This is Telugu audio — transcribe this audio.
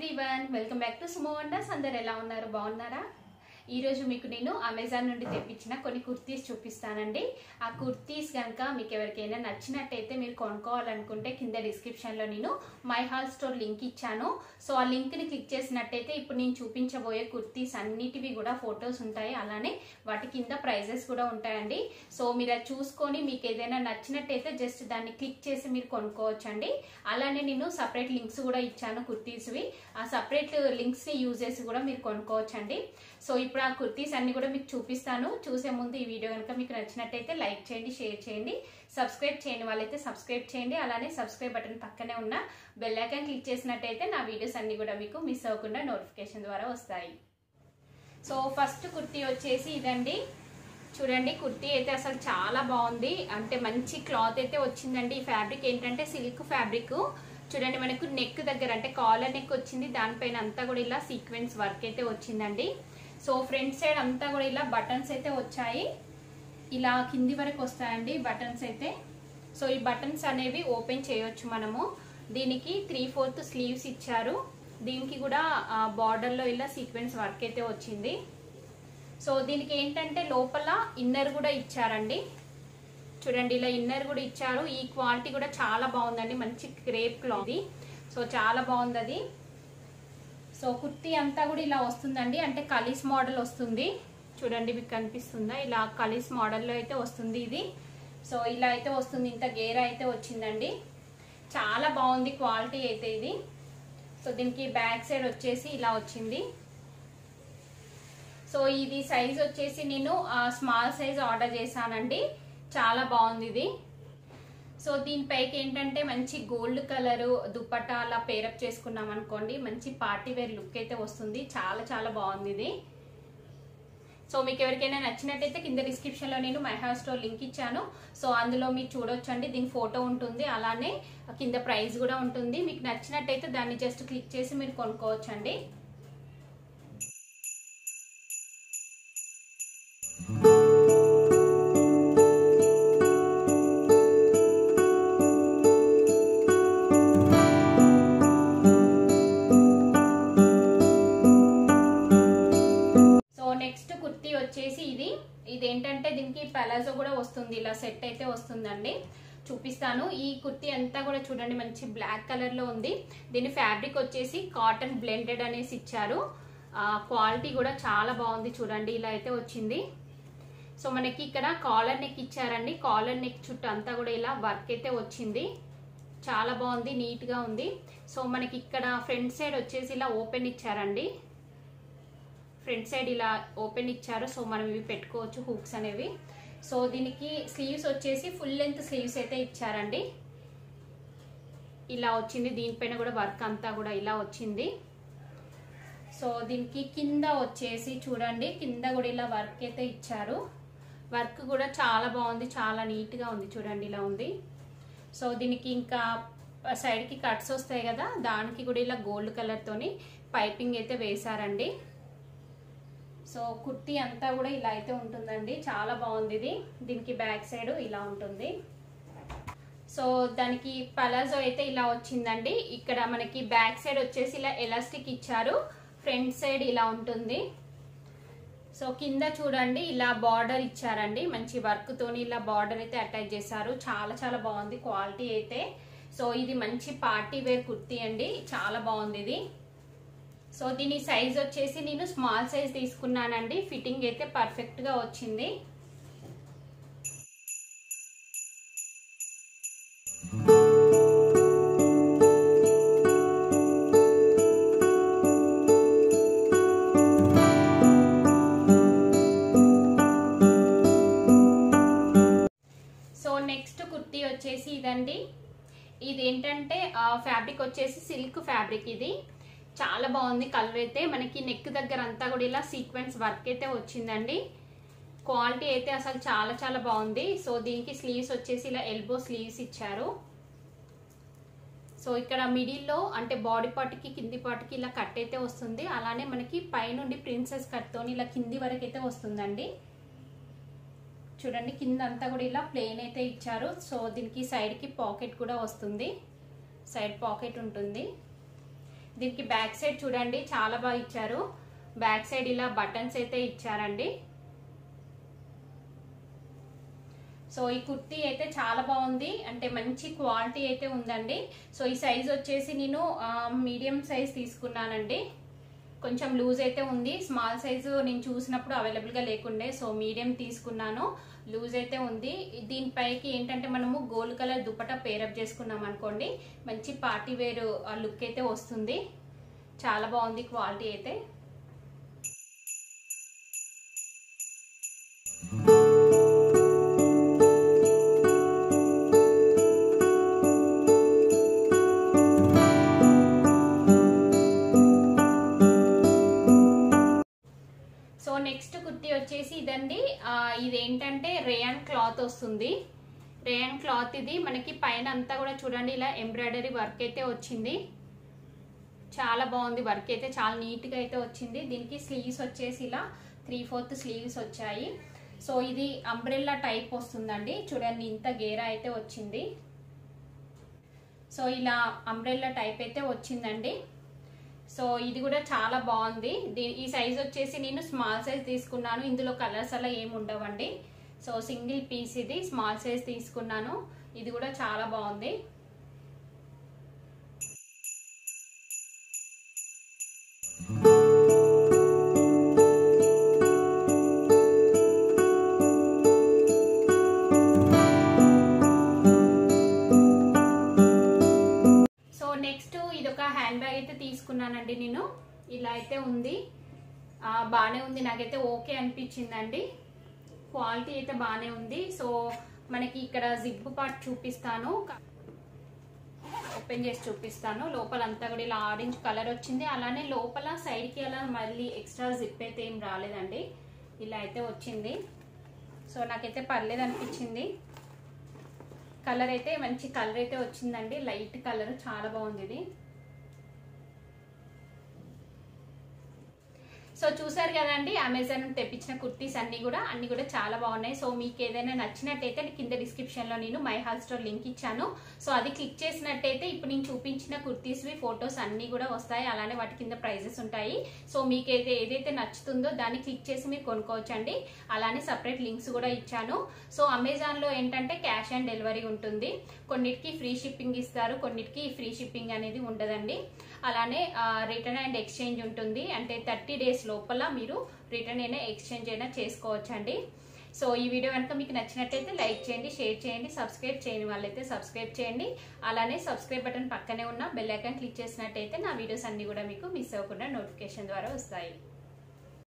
Everyone welcome back to Sumo Wonders. అందరు ఎలా ఉన్నారు? బాగున్నారా? ఈరోజు మీకు నేను అమెజాన్ నుండి తెప్పించిన కొన్ని కుర్తీస్ చూపిస్తానండి. ఆ కుర్తీస్ కనుక మీకు ఎవరికైనా నచ్చినట్టయితే మీరు కొనుక్కోవాలనుకుంటే కింద డిస్క్రిప్షన్లో నేను మై హాల్ స్టోర్ లింక్ ఇచ్చాను. సో ఆ లింక్ని క్లిక్ చేసినట్టయితే ఇప్పుడు నేను చూపించబోయే కుర్తీస్ అన్నిటివి కూడా ఫొటోస్ ఉంటాయి, అలానే వాటి కింద ప్రైజెస్ కూడా ఉంటాయండి. సో మీరు అది చూసుకొని మీకు ఏదైనా నచ్చినట్టయితే జస్ట్ దాన్ని క్లిక్ చేసి మీరు కొనుక్కోవచ్చండి. అలానే నేను సపరేట్ లింక్స్ కూడా ఇచ్చాను కుర్తీస్వి. ఆ సపరేట్ లింక్స్ని యూజ్ చేసి కూడా మీరు కొనుక్కోవచ్చండి. సో ఇప్పుడు ఆ కుర్తీస్ అన్ని కూడా మీకు చూపిస్తాను. చూసే ముందు ఈ వీడియో కనుక మీకు నచ్చినట్టయితే లైక్ చేయండి, షేర్ చేయండి, సబ్స్క్రైబ్ చేయని వాళ్ళైతే సబ్స్క్రైబ్ చేయండి. అలానే సబ్స్క్రైబ్ బటన్ పక్కనే ఉన్న బెల్ ఐకాన్ క్లిక్ చేసినట్టయితే నా వీడియోస్ అన్ని కూడా మీకు మిస్ అవ్వకుండా నోటిఫికేషన్ ద్వారా వస్తాయి. సో ఫస్ట్ కుర్తీ వచ్చేసి ఇదండి. చూడండి, కుర్తీ అయితే అసలు చాలా బాగుంది. అంటే మంచి క్లాత్ అయితే వచ్చిందండి. ఈ ఫ్యాబ్రిక్ ఏంటంటే సిల్క్ ఫ్యాబ్రిక్. చూడండి, మనకు నెక్ దగ్గర అంటే కాలర్ నెక్ వచ్చింది, దానిపైన అంతా కూడా ఇలా సీక్వెన్స్ వర్క్ అయితే వచ్చిందండి. సో ఫ్రంట్ సైడ్ అంతా కూడా ఇలా బటన్స్ అయితే వచ్చాయి, ఇలా కింది వరకు వస్తాయండి బటన్స్ అయితే. సో ఈ బటన్స్ అనేవి ఓపెన్ చేయొచ్చు మనము. దీనికి 3/4 స్లీవ్స్ ఇచ్చారు. దీనికి కూడా బార్డర్లో ఇలా సీక్వెన్స్ వర్క్ అయితే వచ్చింది. సో దీనికి ఏంటంటే లోపల ఇన్నర్ కూడా ఇచ్చారండి. చూడండి, ఇలా ఇన్నర్ కూడా ఇచ్చారు. ఈ క్వాలిటీ కూడా చాలా బాగుందండి, మంచి క్రేప్ క్లాత్. సో చాలా బాగుంది అది. సో కుర్తీ అంతా కూడా ఇలా వస్తుందండి, అంటే కలీస్ మోడల్ వస్తుంది. చూడండి, మీకు కనిపిస్తుందా? ఇలా కలీస్ మోడల్లో అయితే వస్తుంది ఇది. సో ఇలా అయితే వస్తుంది, ఇంత గేర అయితే వచ్చిందండి. చాలా బాగుంది క్వాలిటీ అయితే ఇది. సో దీనికి బ్యాక్ సైడ్ వచ్చేసి ఇలా వచ్చింది. సో ఇది సైజ్ వచ్చేసి నేను స్మాల్ సైజ్ ఆర్డర్ చేశానండి. చాలా బాగుంది ఇది. సో దీనిపైకి ఏంటంటే మంచి గోల్డ్ కలర్ దుపట్టా అలా పేరప్ చేసుకున్నాం అనుకోండి, మంచి పార్టీ వేర్ లుక్ అయితే వస్తుంది. చాలా చాలా బాగుంది ఇది. సో మీకు ఎవరికైనా నచ్చినట్టయితే కింద డిస్క్రిప్షన్లో నేను మై హాల్ స్టోర్ లింక్ ఇచ్చాను. సో అందులో మీరు చూడొచ్చండి, దీని ఫోటో ఉంటుంది, అలానే కింద ప్రైస్ కూడా ఉంటుంది. మీకు నచ్చినట్టయితే దాన్ని జస్ట్ క్లిక్ చేసి మీరు కొనుక్కోవచ్చండి. వచ్చేసి ఇదేంటంటే దీనికి పలాజో కూడా వస్తుంది, ఇలా సెట్ అయితే వస్తుందండి. చూపిస్తాను. ఈ కుర్తీ అంతా కూడా చూడండి మంచి బ్లాక్ కలర్ లో ఉంది. దీని ఫ్యాబ్రిక్ వచ్చేసి కాటన్ బ్లెండెడ్ అనేసి ఇచ్చారు. క్వాలిటీ కూడా చాలా బాగుంది. చూడండి, ఇలా అయితే వచ్చింది. సో మనకి ఇక్కడ కాలర్ నెక్ ఇచ్చారండి. కాలర్ నెక్ చుట్టూ అంతా కూడా ఇలా వర్క్ అయితే వచ్చింది. చాలా బాగుంది, నీట్ గా ఉంది. సో మనకి ఇక్కడ ఫ్రంట్ సైడ్ వచ్చేసి ఇలా ఓపెన్ ఇచ్చారండి. ఫ్రంట్ సైడ్ ఇలా ఓపెన్ ఇచ్చారు. సో మనం ఇవి పెట్టుకోవచ్చు, హుక్స్ అనేవి. సో దీనికి స్లీవ్స్ వచ్చేసి ఫుల్ లెంత్ స్లీవ్స్ అయితే ఇచ్చారండి. ఇలా వచ్చింది. దీనిపైన కూడా వర్క్ అంతా కూడా ఇలా వచ్చింది. సో దీనికి కింద వచ్చేసి చూడండి, కింద కూడా ఇలా వర్క్ అయితే ఇచ్చారు. వర్క్ కూడా చాలా బాగుంది, చాలా నీట్ గా ఉంది. చూడండి, ఇలా ఉంది. సో దీనికి ఇంకా సైడ్ కి కట్స్ వస్తాయి కదా, దానికి కూడా ఇలా గోల్డ్ కలర్ తోని పైపింగ్ అయితే వేశారండి. సో కుర్తీ అంతా కూడా ఇలా అయితే ఉంటుందండి. చాలా బాగుంది ఇది. దీనికి బ్యాక్ సైడ్ ఇలా ఉంటుంది. సో దానికి పలాజో అయితే ఇలా వచ్చిందండి. ఇక్కడ మనకి బ్యాక్ సైడ్ వచ్చేసి ఇలా ఎలాస్టిక్ ఇచ్చారు, ఫ్రంట్ సైడ్ ఇలా ఉంటుంది. సో కింద చూడండి ఇలా బార్డర్ ఇచ్చారండి, మంచి వర్క్ తోని ఇలా బార్డర్ అయితే అటాచ్ చేశారు. చాలా చాలా బాగుంది క్వాలిటీ అయితే. సో ఇది మంచి పార్టీ వేర్ కుర్తీ అండి, చాలా బాగుంది ఇది. సో దీని సైజ్ వచ్చేసి నేను స్మాల్ సైజ్ తీసుకున్నానండి. ఫిట్టింగ్ అయితే పర్ఫెక్ట్ గా వచ్చింది. సో నెక్స్ట్ కుర్తీ వచ్చేసి ఇదండి. ఇదేంటంటే ఫ్యాబ్రిక్ వచ్చేసి సిల్క్ ఫ్యాబ్రిక్. ఇది చాలా బాగుంది కలర్ అయితే. మనకి నెక్ దగ్గర అంతా కూడా ఇలా సీక్వెన్స్ వర్క్ అయితే వచ్చిందండి. క్వాలిటీ అయితే అసలు చాలా చాలా బాగుంది. సో దీనికి స్లీవ్స్ వచ్చేసి ఇలా ఎల్బో స్లీవ్స్ ఇచ్చారు. సో ఇక్కడ మిడిల్లో అంటే బాడీ పార్ట్ కి కింది పార్ట్ కి ఇలా కట్ అయితే వస్తుంది. అలానే మనకి పైనుండి ప్రిన్సెస్ కట్ తోని ఇలా కింది వరకు అయితే వస్తుందండి. చూడండి, కింద అంతా కూడా ఇలా ప్లెయిన్ అయితే ఇచ్చారు. సో దీనికి సైడ్ కి పాకెట్ కూడా వస్తుంది, సైడ్ పాకెట్ ఉంటుంది. దీనికి బ్యాక్ సైడ్ చూడండి చాలా బాగా ఇచ్చారు. బ్యాక్ సైడ్ ఇలా బటన్స్ అయితే ఇచ్చారండి. సో ఈ కుర్తీ అయితే చాలా బాగుంది, అంటే మంచి క్వాలిటీ అయితే ఉందండి. సో ఈ సైజ్ వచ్చేసి నేను మీడియం సైజ్ తీసుకున్నానండి. కొంచెం లూజ్ అయితే ఉంది, స్మాల్ సైజు నేను చూసినప్పుడు అవైలబుల్గా లేకుండే, సో మీడియం తీసుకున్నాను. లూజ్ అయితే ఉంది. దీనిపైకి ఏంటంటే మనము గోల్డ్ కలర్ దుపట్టా పేరప్ చేసుకున్నాం అనుకోండి, మంచి పార్టీ వేర్ లుక్ అయితే వస్తుంది. చాలా బాగుంది క్వాలిటీ అయితే. సో నెక్స్ట్ కుర్తీ వచ్చేసి ఇదండి. ఇదేంటంటే రేయాన్ క్లాత్ వస్తుంది. రేయాన్ క్లాత్ ఇది మనకి పైన అంతా కూడా చూడండి ఇలా ఎంబ్రాయిడరీ వర్క్ అయితే వచ్చింది. చాలా బాగుంది వర్క్ అయితే, చాలా నీట్గా అయితే వచ్చింది. దీనికి స్లీవ్స్ వచ్చేసి ఇలా 3/4 స్లీవ్స్ వచ్చాయి. సో ఇది అంబ్రెల్లా టైప్ వస్తుందండి. చూడండి ఇంత గేరా అయితే వచ్చింది. సో ఇలా అంబ్రెల్లా టైప్ అయితే వచ్చిందండి. సో ఇది కూడా చాలా బాగుంది. ఈ సైజ్ వచ్చేసి నేను స్మాల్ సైజ్ తీసుకున్నాను. ఇందులో కలర్స్ అలా ఏమి ఉండవండి. సో సింగిల్ పీస్ ఇది, స్మాల్ సైజ్ తీసుకున్నాను. ఇది కూడా చాలా బాగుంది. నెక్స్ట్ ఇది ఒక హ్యాండ్ బ్యాగ్ అయితే తీసుకున్నానండి నేను. ఇలా అయితే ఉంది, బాగానే ఉంది, నాకైతే ఓకే అనిపించిందండి. క్వాలిటీ అయితే బాగానే ఉంది. సో మనకి ఇక్కడ జిప్ పార్ట్ చూపిస్తాను, ఓపెన్ చేసి చూపిస్తాను. లోపలంతా కూడా ఇలా ఆరెంజ్ కలర్ వచ్చింది. అలానే లోపల సైడ్కి అలా మళ్ళీ ఎక్స్ట్రా జిప్ అయితే ఏం రాలేదండి, ఇలా అయితే వచ్చింది. సో నాకైతే పర్లేదు అనిపించింది. కలర్ అయితే మంచి కలర్ అయితే వచ్చిందండి, లైట్ కలర్, చాలా బాగుంది ఇది. సో చూసారు కదండి, అమెజాన్ తెప్పించిన కుర్తీస్ అన్ని కూడా చాలా బాగున్నాయి. సో మీకు ఏదైనా నచ్చినట్టయితే కింద డిస్క్రిప్షన్ లో నేను మై హాల్ స్టోర్ లింక్ ఇచ్చాను. సో అది క్లిక్ చేసినట్టయితే ఇప్పుడు నేను చూపించిన కుర్తీస్వి ఫొటోస్ అన్ని కూడా వస్తాయి. అలానే వాటి కింద ప్రైజెస్ ఉంటాయి. సో మీకు ఏదైతే నచ్చుతుందో దాన్ని క్లిక్ చేసి మీరు కొనుక్కోవచ్చండి. అలానే సపరేట్ లింక్స్ కూడా ఇచ్చాను. సో అమెజాన్ లో ఏంటంటే క్యాష్ ఆన్ డెలివరీ ఉంటుంది. కొన్నిటికి ఫ్రీ షిప్పింగ్ ఇస్తారు, కొన్నిటికి ఫ్రీ షిప్పింగ్ అనేది ఉండదండి. అలానే రిటర్న్ అండ్ ఎక్స్చేంజ్ ఉంటుంది, అంటే 30 days లోపల మీరు రిటర్న్ అయినా ఎక్స్చేంజ్ అయినా చేసుకోవచ్చండి. సో ఈ వీడియో కనుక మీకు నచ్చినట్టయితే లైక్ చేయండి, షేర్ చేయండి, సబ్స్క్రైబ్ చేయని వాళ్ళైతే సబ్స్క్రైబ్ చేయండి. అలానే సబ్స్క్రైబ్ బటన్ పక్కనే ఉన్న బెల్ ఐకాన్ క్లిక్ చేసినట్టయితే నా వీడియోస్ అన్ని కూడా మీకు మిస్ అవ్వకుండా నోటిఫికేషన్ ద్వారా వస్తాయి.